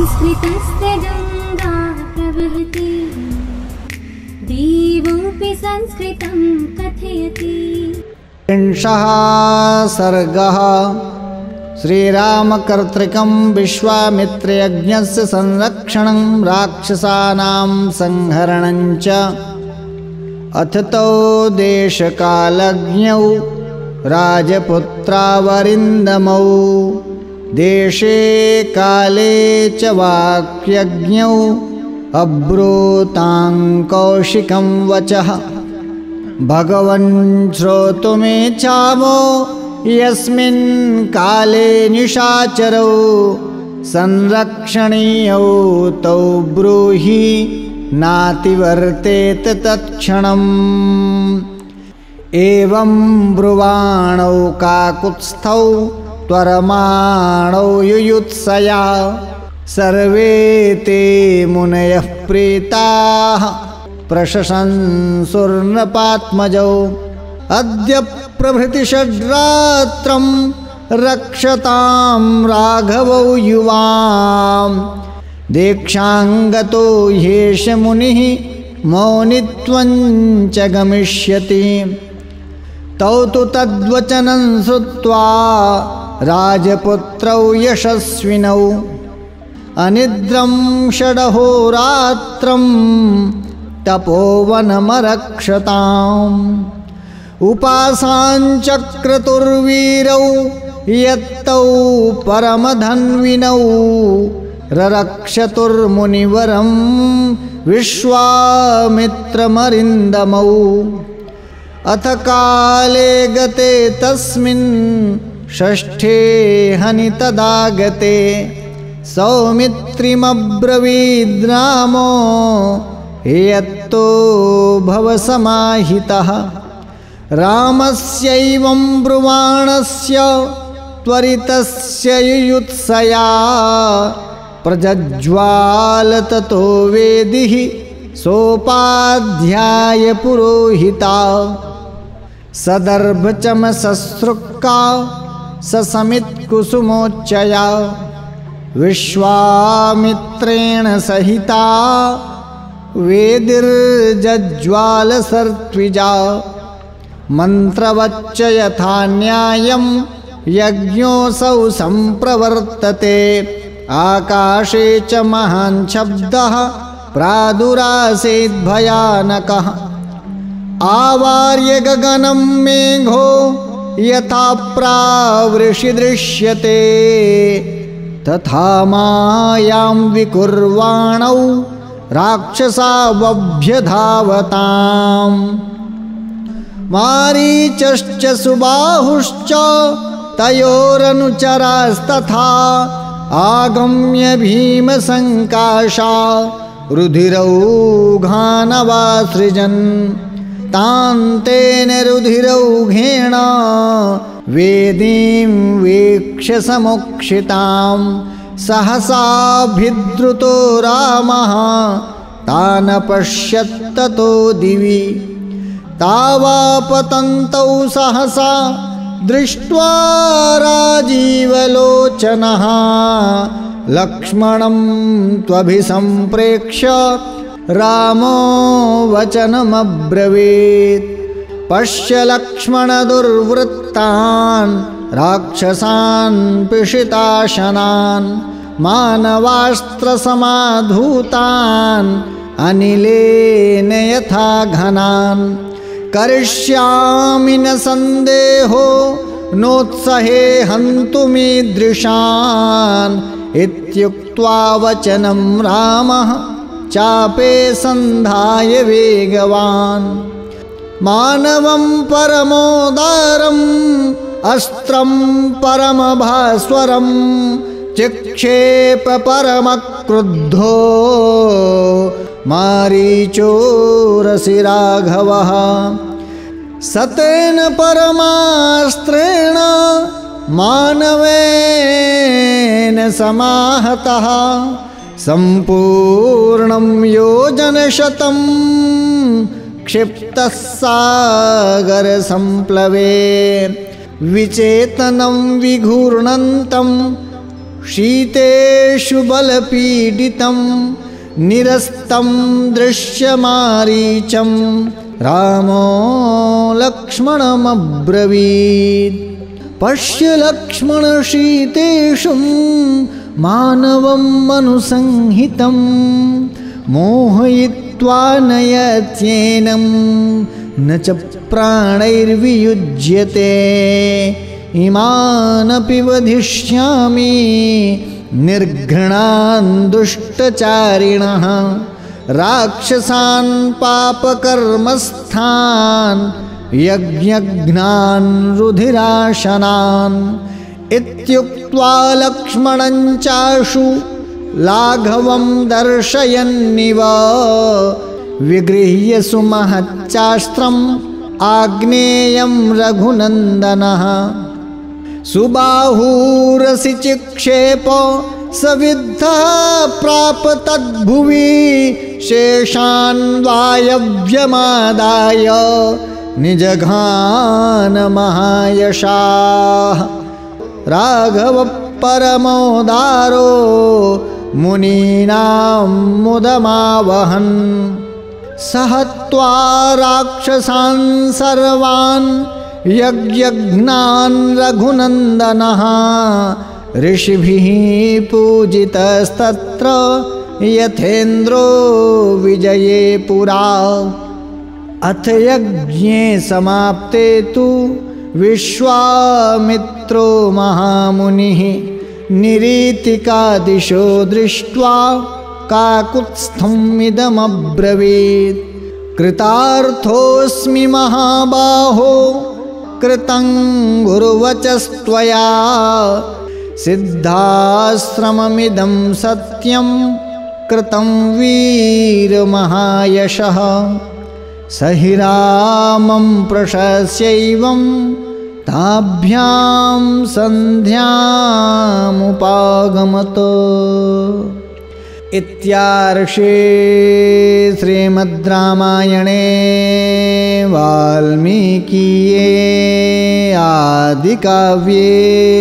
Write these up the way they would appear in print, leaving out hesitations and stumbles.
संस्कृतस्य गङ्गा प्रवहति देवोऽपि संस्कृतं कथयति। विंशः सर्गः श्रीरामकर्तृकं विश्वामित्रयज्ञस्य संरक्षणं राक्षसानां संहरणं च। अथ तौ देशकालज्ञौ राजपुत्रावरिन्दमौ देशे काले च वाक्यज्ञौ अब्रूतां कौशिकं वचः। भगवन् श्रोतुमेच्छामो यस्मिन् काले निशाचरौ संरक्षणीयौ तौ ब्रूहि नातिवर्तेत तत्क्षणम्। एवं ब्रुवाणौ काकुत्स्थौ त्वरमाणौ युयुत्सया सर्वे ते मुनयः प्रीताः प्रशंसुर्नृपात्मजौ। अद्य प्रभृति षड्रात्रं रक्षतां राघवौ युवाम् दीक्षाङ्गतो ह्येष मुनिः मौनित्वं च गमिष्यति। तौ तु तद्वचनं श्रुत्वा राजपुत्रौ यशस्विनौ अनिद्रं षडहोरात्रं तपोवनमरक्षताम्। उपासाञ्चक्रतुर्वीरौ यत्तौ परमधन्विनौ ररक्षतुर्मुनिवरं विश्वामित्रमरिन्दमौ। अथ काले गते तस्मिन् षष्ठे हनि तदागते सौमित्रिमब्रवीद्रामो यत्तो भवसमाहितः। रामस्यैवं ब्रुवाणस्य त्वरितस्य युयुत्सया प्रज्ज्वाल ततो वेदिः सोपाध्याय पुरोहिता। सदर्भचमससृक्का ससमित्कुसुमोच्चया विश्वामित्रेण सहिता वेदिर्जज्ज्वालसर्त्विजा। मन्त्रवच्च यथा न्यायं यज्ञोऽसौ सम्प्रवर्तते आकाशे च महान् शब्दः प्रादुरासीद्भयानकः। आवार्य गगनं मेघो यथा प्रावृषि दृश्यते तथा मायां विकुर्वाणौ राक्षसावभ्यधावताम्। मारीचश्च सुबाहुश्च तयोरनुचरास्तथा आगम्य भीमसङ्काशा रुधिरौघानवासृजन्। तान्तेन रुधिरौघेण वेदीं वीक्ष्य समुक्षितां सहसाभिद्रुतो रामः तानपश्यत्ततो दिवि। तावापतन्तौ सहसा दृष्ट्वा राजीवलोचनः लक्ष्मणं त्वभिसम्प्रेक्ष्य रामो वचनमब्रवीत्। पश्य लक्ष्मण दुर्वृत्तान् राक्षसान् पिशिताशनान् मानवास्त्रसमाधूतान् अनिलेन यथा घनान्। करिष्यामि न सन्देहो नोत्सहे हन्तुमीदृशान् इत्युक्त्वा वचनं रामः चापे सन्धाय वेगवान्। मानवं परमोदारम् अस्त्रं परमभास्वरं चिक्षेप परमक्रुद्धो मारीचोरसि राघवः। सतेन परमास्त्रेण मानवेन समाहतः सम्पूर्णं योजनशतं क्षिप्तः सागरसम्प्लवे। विचेतनं विघूर्णन्तं शीतेषु बलपीडितं निरस्तं दृश्यमारीचं रामो लक्ष्मणमब्रवीत् पश्य लक्ष्मण शीतेषु मानवं मनुसंहितं मोहयित्वा नयत्येनं न च प्राणैर्वियुज्यते इमानपि वधिष्यामि निर्घृणान् दुष्टचारिणः राक्षसान् पापकर्मस्थान् यज्ञघ्नान् रुधिराशनान् इत्युक्त्वा लक्ष्मणं चाशु लाघवं दर्शयन्निव विगृह्य सुमहच्चास्त्रम् आग्नेयं रघुनन्दनः सुबाहूरसि चिक्षेप सविद्धः प्राप तद्भुवि शेषान् वायव्यमादाय निजघान महायशाः राघव परमोदारो मुनीनां मुदमावहन् सहत्वा राक्षसान् सर्वान् यज्ञघ्नान् रघुनन्दनः ऋषिभिः पूजितस्तत्र यथेन्द्रो विजये पुरा अथ यज्ञे समाप्ते तु विश्वामित्रो महामुनिः निरीतिकादिशो दृष्ट्वा काकुत्स्थमिदमब्रवीत् कृतार्थोऽस्मि महाबाहो कृतं गुरुवचस्त्वया सिद्धाश्रममिदं सत्यं कृतं वीरमहायशः स हि रामं प्रशस्यैवं ताभ्यां सन्ध्यामुपागमत् इत्यार्षे श्रीमद् रामायणे वाल्मीकीये आदिकाव्ये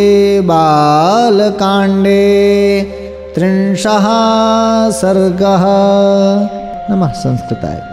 बालकाण्डे 30 सर्गः। नमः संस्कृताय।